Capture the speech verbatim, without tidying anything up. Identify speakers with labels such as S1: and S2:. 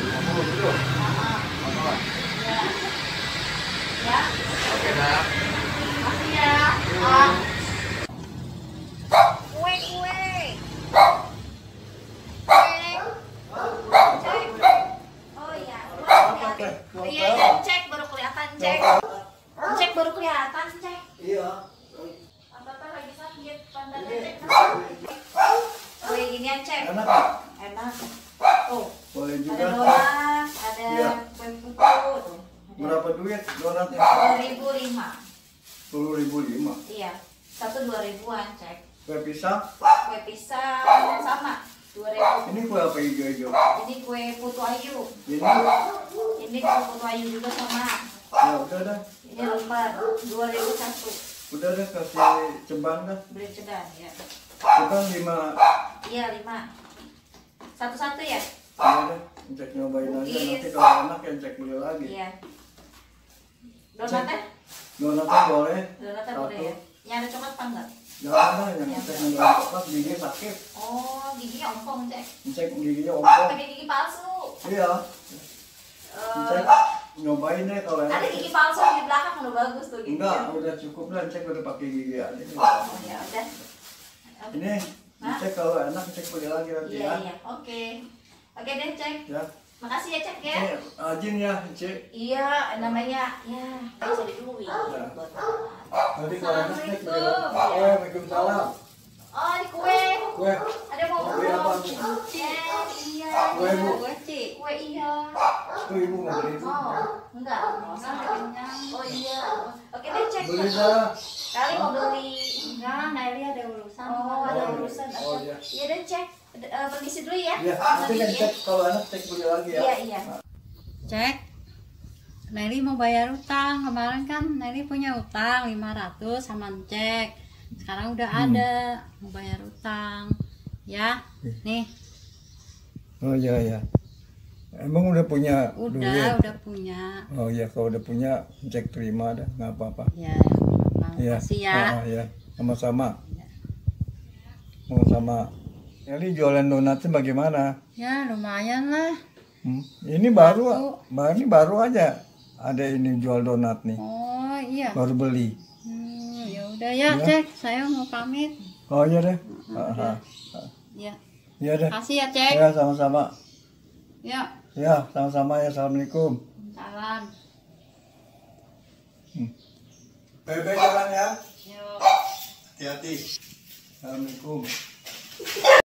S1: lima puluh gitu.
S2: Heeh. Ya. Ya.
S1: Oke dah.
S2: Makasih ya. Ah. Kue kue. Oh iya. Oh iya, iya, cek baru kelihatan, cek. Cek baru kelihatan, cek.
S1: Iya.
S2: Apa-apa lagi sakit, pantatnya cek. Kue ginian, cek.
S1: Enak.
S2: Enak. Oh.
S1: Boleh juga.
S2: Ada donat, ada
S1: Iya.
S2: kue putu.
S1: Berapa duit donatnya?
S2: Dua ribu lima.
S1: Sepuluh ribu lima.
S2: Iya. Satu dua ribuan, cek.
S1: Kue pisang.
S2: Kue pisang sama dua ribu.
S1: Ini kue apa hijau-hijau?
S2: Ini kue putu ayu.
S1: Ini.
S2: Ini kue putu ayu juga sama.
S1: Ya udah dah.
S2: Ini lembar dua ribu satu.
S1: Udah dah kasih cebang dah.
S2: Beli cedan ya.
S1: Cebang lima.
S2: Iya lima. Satu-satu ya?
S1: Iya deh. Cek nyobain aja.
S2: Iya.
S1: Nanti kalau enak ya cek beli lagi.
S2: Iya. Donatnya?
S1: Donatnya boleh.
S2: Donatnya
S1: Satu.
S2: boleh ya. Yang ada coklat apa enggak?
S1: Jangan lah yang
S2: Yang
S1: cek
S2: ada.
S1: nggak coklat gigi sakit.
S2: Oh, giginya ompong, cek.
S1: Cek giginya ompong.
S2: Pakai gigi palsu.
S1: Iya.
S2: Eh,
S1: Cek nyobain deh kalau enak.
S2: ada gigi palsu di belakang udah bagus tuh giginya.
S1: Enggak, udah cukup lah. Cek udah pakai gigi aja.
S2: Oh ya udah.
S1: Ini
S2: Hah?
S1: cek kalau enak cek beli lagi nanti
S2: Iya
S1: ya.
S2: iya. Oke. Oke deh, cek.
S1: Ya.
S2: Makasih ya, cek ya.
S1: Ini ajin ya, cek.
S2: Iya, namanya ya bisa diduit.
S1: Ya.
S2: Buat
S1: Nanti kalau enak cek beli lagi.
S2: Assalamualaikum.
S1: Waalaikumsalam.
S2: Oh, di kue.
S1: Kue.
S2: Ada mau
S1: Kue apa?
S2: Eh, iya.
S1: Kue, Bu.
S2: Kue, Ci. Kue iya.
S1: Itu ibu mau beli itu.
S2: Oh, enggak. Sampai kenyang. Oh iya. Oke deh, cek.
S1: Beli dah.
S2: Kali mau beli.
S3: Enggak, Naili ada urusan.
S2: Oh, ada
S1: Oh,
S2: urusan.
S1: oh, iya.
S2: Iya deh, cek. Eh, permisi dulu ya.
S1: Ya, nanti kan
S2: ya.
S1: cek kalau enak cek beli lagi ya.
S2: Iya, iya.
S3: Cek. Naili mau bayar utang. Kemarin kan Naili punya utang lima ratus sama cek. Sekarang udah
S1: Hmm.
S3: ada mau bayar utang. Ya. Nih,
S1: Oh iya ya. Emang udah punya
S3: udah
S1: duit?
S3: udah punya.
S1: Oh iya, kalau udah punya cek terima dah, nggak apa-apa.
S3: Ya.
S1: Iya.
S3: Makasih ya.
S1: Ah, iya. Sama-sama. Sama-sama. Eli jualan donatnya bagaimana?
S3: Ya, lumayan lah.
S1: Hmm? Ini baru,
S3: Satu.
S1: baru ini baru aja ada ini jual donat nih,
S3: Oh, iya.
S1: baru beli.
S3: Hmm, ya udah ya,
S1: Ya.
S3: Cek. Saya mau pamit.
S1: Oh iya deh.
S3: udah.
S1: Ah, ah.
S3: Ya.
S1: Iya deh.
S3: Makasih ya, Cek.
S1: Ya sama-sama.
S3: Ya.
S1: Ya sama-sama ya. Assalamualaikum.
S3: Salam.
S1: Bebe jalan ya.
S3: Yuk.
S1: Hati-hati. Assalamualaikum.